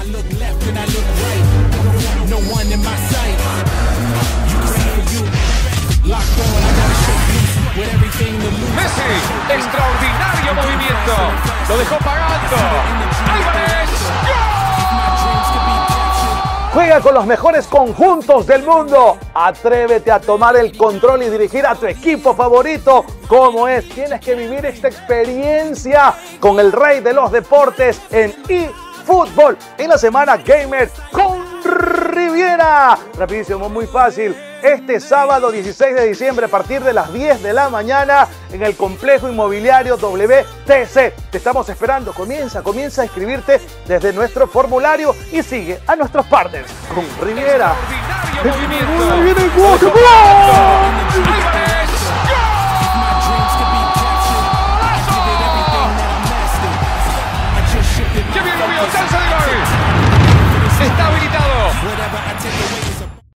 Messi, extraordinario movimiento, lo dejó pagando. Álvarez, ¡gol! Juega con los mejores conjuntos del mundo. Atrévete a tomar el control y dirigir a tu equipo favorito. ¿Cómo es? Tienes que vivir esta experiencia con el rey de los deportes en eFootball. En la semana Gamer con Riviera. Rapidísimo, muy fácil. Este sábado 16 de diciembre a partir de las 10 de la mañana en el complejo inmobiliario WTC. Te estamos esperando. Comienza a inscribirte desde nuestro formulario y sigue a nuestros partners con Riviera. Extraordinario movimiento. ¡Qué bien lo vio! ¡Chance de gol! Está habilitado.